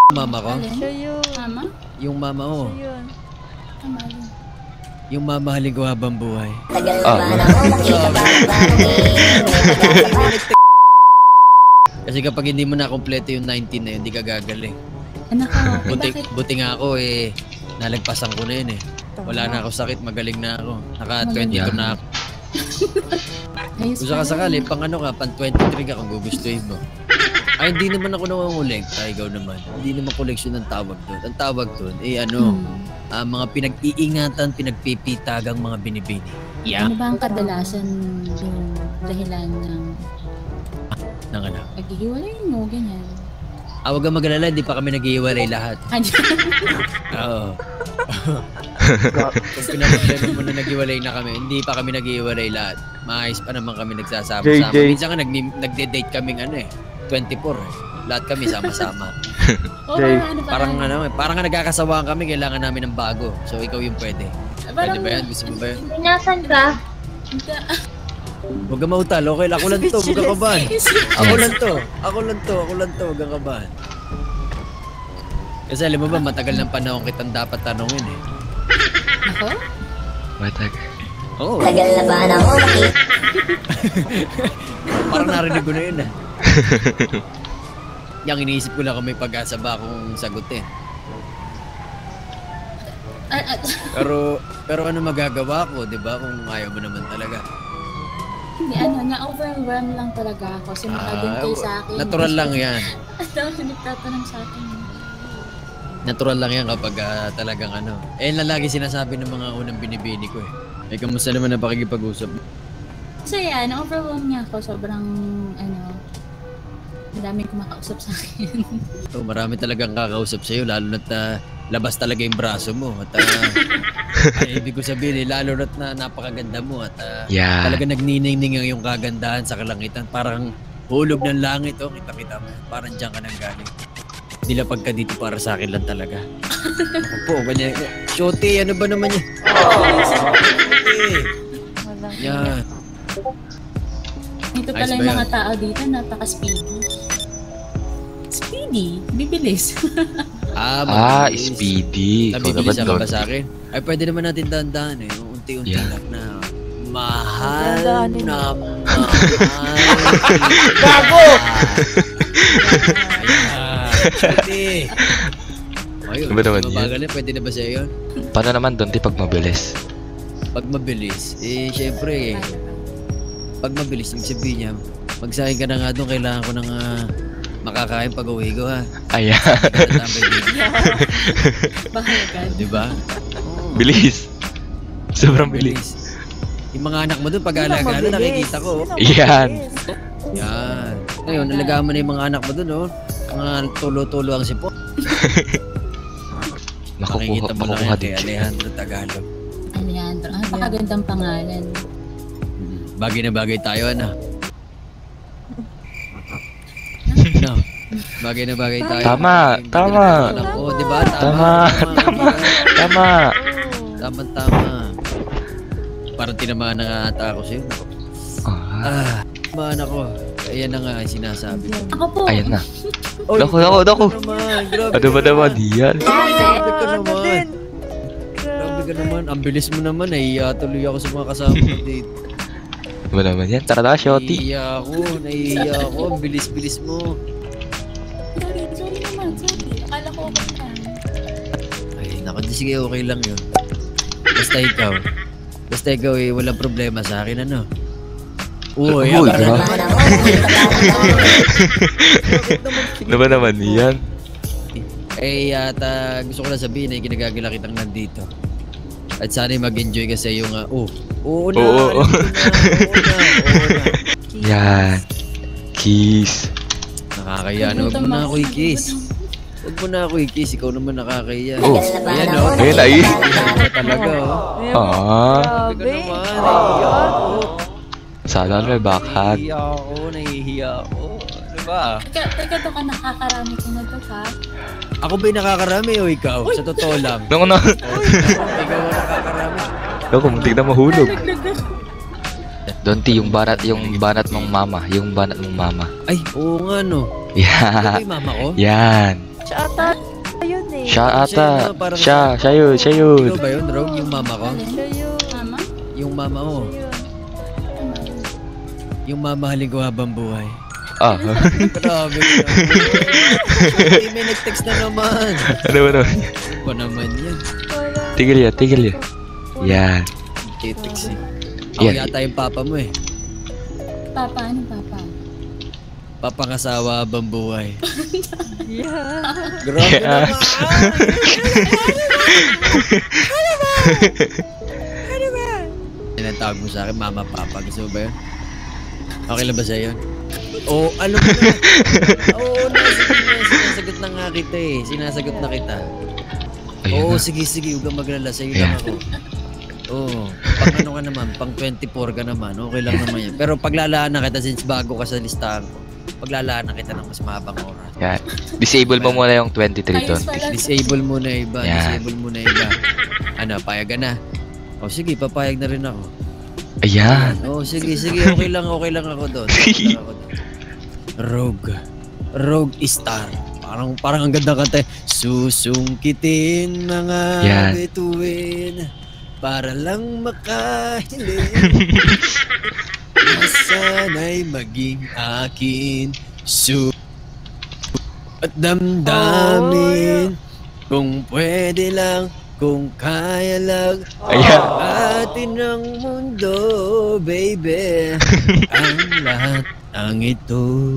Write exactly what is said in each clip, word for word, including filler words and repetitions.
mama ko? Siya yun. Mama? Yung mama ko. Siya yun. Tama yun. Yung mamahalin ko habang buhay. Ah. Kasi kapag hindi mo na kompleto yung nineteen na yun, hindi ka gagaling. Anak ko, Buti, bakit? buti nga ako eh, nalagpasan ko na yun eh. Wala na ako sakit, magaling na ako. Naka twenty-two Yeah. na ako. Ayos Kung saka pala. sakali, pang ano ka, pang twenty-three ka kung gugustuhin mo. Ay, hindi naman ako nangungulekta, ikaw naman. Hindi naman koleksyon ang tawag doon. Ang tawag doon, eh ano, Hmm. ah, mga pinag-iingatan, pinagpipitagang mga binibini. Yeah. Ano ba ang kadalasan yung dahilan ng Nang ano. paghihiwalay mo, ganyan? Ah, huwag kang mag-alala, hindi pa kami nag-iwalay lahat. Oo. Kung pinag-alala mo na nag-iwalay na kami, hindi pa kami nag-iwalay lahat. Maayos pa naman kami nagsasama-sama. J J. Minsan nga nag- nagde-date kaming ano eh, twenty-four eh. Lahat kami sama-sama. Oh, Jay, ano ba? Parang ano eh, parang nga nagkakasawaan kami, kailangan namin ng bago. So ikaw yung pwede. Pwede ba yan? Gusto mo ba yan? Nasaan ka? Huwag ka mautal, okay lang. Ako lang to, huwag kang kabahan. Ako lang to, ako lang to, ako lang to, huwag kang kabahan. Kasi alam mo ba, matagal ng panahon kitang dapat tanongin eh. Ako? Matag. Oo. Tagal na ba na ako? Parang narinig ko na yun ah. Yang iniisip ko lang kung may pag-asa ba akong sagutin. Ah, ah, Pero, pero ano magagawa ko, di ba? Kung ayaw mo naman talaga. Hindi, ano, na-overwhelm lang talaga ako. Sumakagin kayo sa akin. Natural lang yan. At dahil nagtatanong sa akin. Natural lang yan kapag ah, talagang ano. Eh, yun lang lagi sinasabi ng mga unang binibini ko eh. Eh, kamusta naman na pakikipag-usap? So yan, na-overwhelm niya ako. Sobrang, ano, madaming kumakausap sa akin. So, marami talagang kakausap sa'yo, lalo na't ah, labas talaga yung braso mo. At ah, ay, ibig ko sabihin eh, lalo na't na napakaganda mo. At ah, Yeah. talaga nagniningning yung kagandahan sa kalangitan. Parang hulog ng langit, oh. Kita-kita mo. Parang diyan ka nang galing. Nilapag ka dito para sa akin lang talaga. Ako po, ganyan. Shoti, ano ba naman yan? Shoti. Walang Yan. Ito Ayos pala ba yung yan? mga tao dito, napaka-speedy. Speedy? Bibilis. Ah, Ah, mabilis. speedy. Ikaw Nabibilis naman ka ba doon. sa akin? Ay, pwede naman natin dahan-dahan eh. Unti-unti Yeah. lang na. Mahal Dahan-dahanin na mo. mahal. Gago! Pwede. Ayun, Ano ba naman yun? mabagal na, pwede na ba sa'yo yun? Paano naman doon, di pag mabilis? Pag mabilis, eh, syempre, eh, pag mabilis, yung sabihin niya, magsahin ka na nga doon, kailangan ko nang ah, makakain pag uwi ko, ha? Ayan. Tatambay dito. Bahagan. Di ba? Bilis. Sobrang bilis. Bilis. Yung mga anak mo doon, pag-alaga na, nakikita ko. oh. Yan. Yan. Ngayon, nalagaan mo na yung mga anak mo doon, oh. Mga tulo-tulo ang sipo. Makukuha, Makikita mo lang makukuha yan kay din. Alejandro Tagalog. Alejandro. Ah, napakagandang pangalan. Bagay na bagay tayo, ano? No. Bagay na bagay tayo. Tama, tama. Oo, di ba? Tama, Tama. Tama. Tama, tama. Parang tinamaan na ata ako sa'yo. Ah, Ah, tinamaan ako. Ayan na nga, sinasabi ko. Ako po. ayan na. Oy, Dako, dako, dako. naman, grabe Ano ba ka naman yan? Grabe ka Ano naman. din? Grabe ka naman. Ang bilis mo naman. Nahiya tuloy ako sa mga kasama ko dito. Ano ba naman yan? Tara na, Shoti. Nahiya ako. Nahiya ako. Ang bilis-bilis mo. Sorry, sorry naman. Sorry. Akala ko okay lang. Ay, naku. di Sige, okay lang yun. Basta ikaw. Basta ikaw eh, walang problema sa akin, ano? Uy, Uy, aba grabe. naman. Ano ba naman yan? Eh, yata gusto ko lang sabihin eh, ginagagala kitang nandito. At sana'y mag-enjoy ka sa iyong, uh, oh, oo na, Oo, alam oo. ko na, oo na, oo na. Yan. Kiss. Nakakaya na, huwag mo na ako i-kiss. Huwag mo na ako i-kiss, ikaw naman nakakaya. Oh. Ayan o. Ayun, ay. Ayan talaga o. Ah. Grabe ka Grabe. naman, nahihiya ako. Sana may backhand. Nahihiya ako, nahihiya ako. Ano ba? Teka, teka to ka nakakarami ko na to ka. Ako ba'y nakakarami o ikaw? Sa totoo lang. Naku na. Ikaw ang nakakarami. Naku, muntik na mahulog. Nagdagas. Donti, yung banat, yung banat mong mama. Yung banat mong mama. Ay, oo nga no. Ito Yan. yung mama ko? Yan. Siya ata yun eh. Siya Siya ata. yun, no? Parang- Siya, siya yun, siya yun. Ikaw ba yun, Rogue? Yung mama ko? Siya yun. Mama? Yung mama mo? Siya yun. Yung mamahalin ko habang buhay? Ah. Grabe ka naman. May nag-text na naman. Ano ba naman? Ano ba naman yan? Wala. Tigil yan, tigil yan. Yan. K-text eh. Ako Yan. yata yung papa mo eh. Papa, ano papa? Papangasawa habang buhay. Yeah. Grabe Yeah. naman! Yan ang tawag mo sa akin, mama, papa. Gusto mo ba yun? Okay lang ba sa'yo yun? Oo, oh, alam mo na. Oo, nasagot na. Sinasagot na nga kita eh. Sinasagot na kita. Ayun Oo, na. sige, sige. Huwag kang maglala. Sa'yo Yeah. lang ako. Oo. Pang ano ka naman, pang twenty-four ka naman. Okay lang naman yan. Pero paglalaan na kita since bago ka sa listahan ko, paglalaan na kita ng mas mahabang oras. Yan. Disable mo muna yung twenty-three Ayos ton. pala. Disable mo na iba. Yan. Disable mo na iba. Ano, payagan na. O sige, papayag na rin ako. Ayan. Oo, sige, sige. Okay lang, okay lang ako doon. Okay lang ako doon. Rogue. Rogue Star. Parang, parang ang ganda kanta. Susungkitin mga Yan. bituin para lang makahiling. Sana'y maging akin. Su at damdamin. Kung pwede lang, kung kaya lang. Ayan. Atin ang mundo, baby. Ang lahat ang ito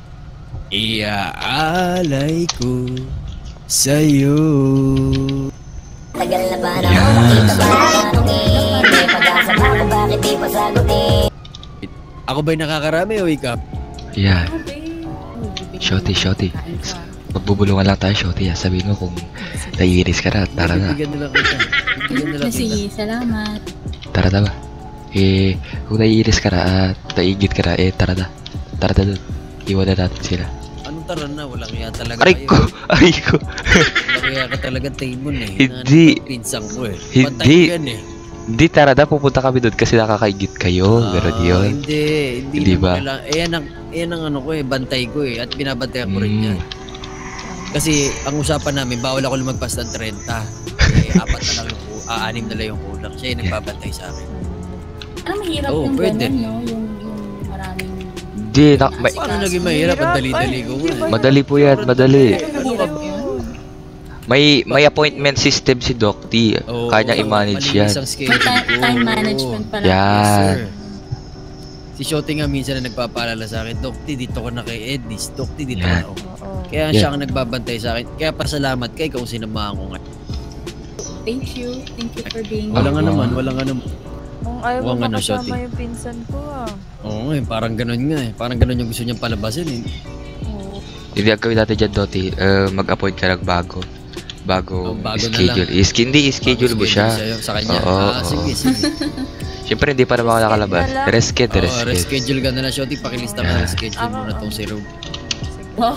iaalay ko sa'yo. Tagal na ba na ako makita ba tanongin? May pag-asa ba kung bakit di pa sagutin? Ako ba'y nakakarami o ikaw? Ayan. Okay. Shorty, shorty. Kain ka. Magbubulungan lang tayo, shorty. Sabihin mo kung naiinis ka na. Tara na. Bibigyan na lang kita. Bibigyan na lang kita. Sige, salamat. Tara na ba? Eh, kung naiinis ka na at naiigit ka na, eh, tara na. Tara na dun. Iwan na natin sila. Anong tara na? Walang iya talaga Aray ko! kayo. Aray ko! Walang iya ka talaga, Taymon eh. Hindi. Na- Pinsang ko eh. Hindi. Pantay ko yan eh. Hindi, tara na. Pupunta kami doon kasi nakakaigit kayo. Ganun Ah, yun. Hindi. Hindi, Hindi naman ba? kailangan- Eh, yan ang, yan ang ano ko eh. Bantay ko eh. At binabantayan ko rin Mm. yan. Kasi ang usapan namin, bawal ako lumagpas ng thirty. Eh, apat na lang yung, ku- ah, anim na lang yung kulang. Siya yung nagbabantay sa akin. Ano mahirap Oo, yung pwede. ganun, no? Yung, yung maraming... Hindi, na, may, Paano naging mahirap? Ang dali-dali ko nga eh. madali po yan, madali. Mahirap yun. May may appointment system si Doc T. Oo, Kaya niya i-manage mali yan. isang schedule May time, ko. time management pala. Yes, Yan. sir. Si Shotty nga minsan na nagpapaalala sa akin, Dokti, dito ka na kay Ednis. Dokti, dito Yan. ka na. Oh. Oo. Kaya Yan. siya ang nagbabantay sa akin. Kaya pasalamat kay kung sinamahan ko nga. Thank you. Thank you for being Wala nga Oo. naman, wala nga naman. Kung ayaw mo Huwag ano, makasama Shotty. yung pinsan ko ah. Oo nga eh, parang ganun nga eh. Parang ganun yung gusto niyang palabasin eh. Oo. Hindi ang gawin natin dyan, Doti. Uh, mag-appoint ka ng bago. Bago, Oh, bago na schedule. Is, hindi, schedule mo siya. Sa'yo, sa kanya. Oo, ah, oo. sige, sige. Siyempre, hindi pa naman ako nakalabas. Reschedule na lang. Resked, Oo, resked. reschedule ka na lang, Shotty. Pakilista ka Yeah. na schedule mo na Ako, tong si Rob. Sige. Wow.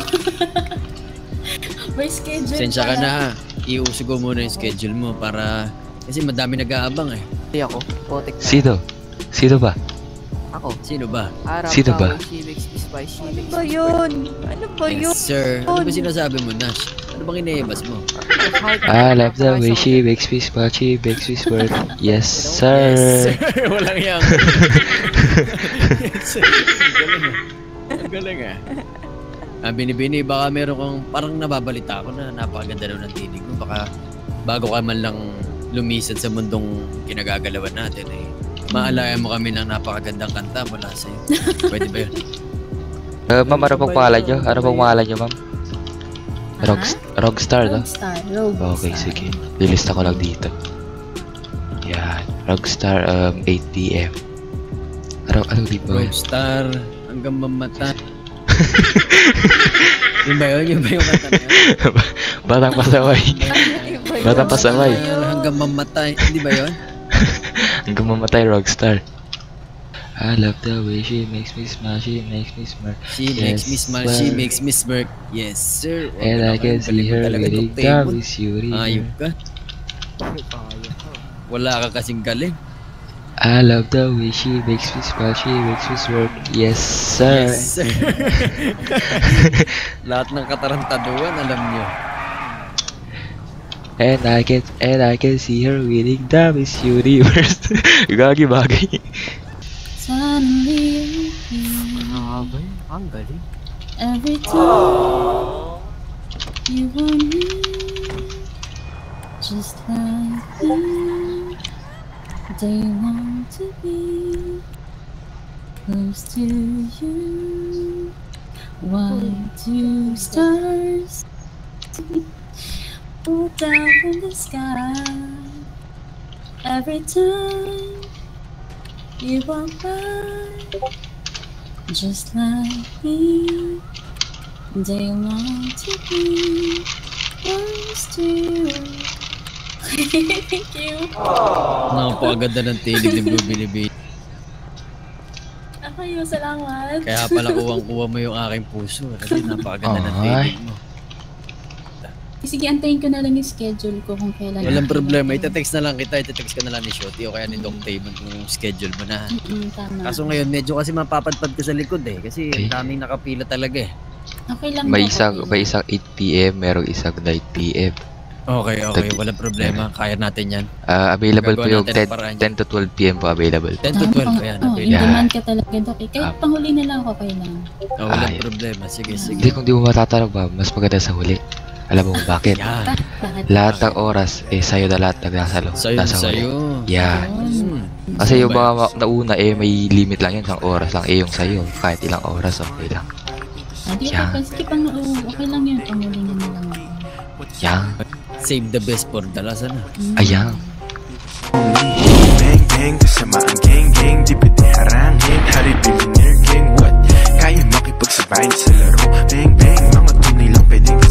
May schedule Sensya ka pala. na ha. Iuso ko muna yung schedule mo para... Kasi madami nag-aabang eh. Hindi ako. Potek na. Sino? Sino ba? Ako. Sino ba? Arab, Sino ba? Tawag, Civic, Spice, Ano Civic, ba yun? Ano ba yun? Yes, sir. Ano ba sinasabi mo, Nash? Ano bang inayabas mo? I love the way she makes me smile, she makes me smirk. Yes, sir. Yes, sir. Walang yang. Yes, sir. Ang galing ah. Ang galing ah. Ah, binibini, baka meron kang, parang nababalita ako na napakaganda daw ng tinig mo. Baka bago ka man lang lumisan sa mundong kinagagalawan natin eh. Maalayan mo kami ng napakagandang kanta mula sa'yo. Pwede ba yun? Uh, ma'am, ano pong pangalan nyo? Ano pong pangalan nyo, ma'am? Rock, Rockstar, no? Rockstar. Rogue Okay, Star. sige. Lilista ko lang dito. Yan. Rockstar, um, eight p m Ano, ano di ba? Rockstar hanggang mamata. Yun ba yun? Yun ba yung kanta na yun? Batang pasaway. Iba yun. Batang pasaway. Rockstar hanggang mamatay. Hindi ba yun? Hanggang mamatay, Rockstar. I love the way she makes me smile, she makes me smirk. She Yes, makes me smile, she sir. makes me smirk. Yes, sir. Huwag And ka I naman, can see galing mo her talaga, getting Doc down Table. with Yuri. Ayop ka. Wala ka kasing galing. I love the way she makes me smile, she makes me work. Yes, sir. Yes, sir. Lahat ng katarantaduan, alam nyo. And I can and I can see her winning the Miss Universe. Gagi bagay. Suddenly Grabe, ang galing. every time you want me, just like me, they want to be close to you. Why do stars fall down from the sky every time you walk by? Just like me, they want to be close to you. Thank you. Napakaganda ng tinig ni Blue Bilibili. Ako yun, salamat. Kaya pala kuwang-kuwa mo yung aking puso. Kasi napakaganda ng Ay. tinig mo. Sige, antayin ko na lang yung schedule ko kung kailan. Walang problema. Ite-text na lang kita. Ite-text ka na lang ni Shotty o kaya ni Doc Taman kung schedule mo na. Mm, tama. Kaso ngayon, medyo kasi mapapadpad ka sa likod eh. Kasi Okay. ang daming nakapila talaga eh. Okay lang May daw, isang okay may lang. isang eight p m, merong isang nine p m. Okay, okay. Tag- Walang problema. Kaya natin yan. Ah, available po Gagawa yung natin ten, ang paraan ten to twelve p m po available. ten to Ah, twelve. pang- Ayan, oh, available. in Yeah. demand ka talaga, Doc. Eh, kahit Ah. panghuli na lang ako, okay lang. Oh, walang Ay. problema. Sige, sige. Hindi, kung di mo matatanong ba, mas maganda sa huli. Alam mo kung bakit? Yan. Ah, bakit? Lahat ng oras, eh, sa'yo na lahat ng nasa, lo- Sa'yo, nasa huli. sa'yo. Yeah. Hmm. Kasi yung Ano ba mga ma- nauna, eh, may limit lang yun. Isang oras lang, eh, yung sa'yo. Kahit ilang oras, okay lang. Ah, di Yan. okay. Sige, pang, oh, okay lang yun. Panghuli na na lang ako. Yang. Save the best for the last, ano? Mm. Ayang. Bang bang, kasama ang gang gang, di pwede harangin. Hari billionaire gang, what? Kaya makipagsabayin sa laro. Bang bang, mga tunay lang pwedeng